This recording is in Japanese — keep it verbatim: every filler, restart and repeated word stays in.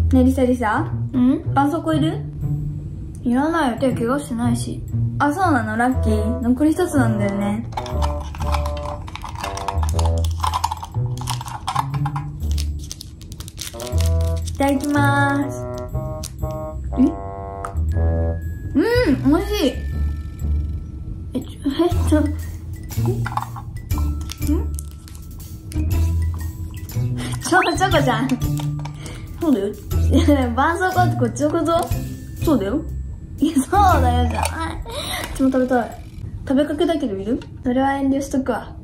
ねえリサリサ、 うん？ 絆創膏いる？ いらないよ、手怪我してないし。 あ、そうなの？ラッキー。残り一つなんだよね。いただきまーす。え？うん、美味しい。 え、ちょ、えっと、ん？ チョコチョコじゃん。 そうだよ。 絆創膏ってこっちのこと？ そうだよ。 いや、そうだよじゃない。 うちも食べたい。 食べかけだけどいる？ それは遠慮しとくわ。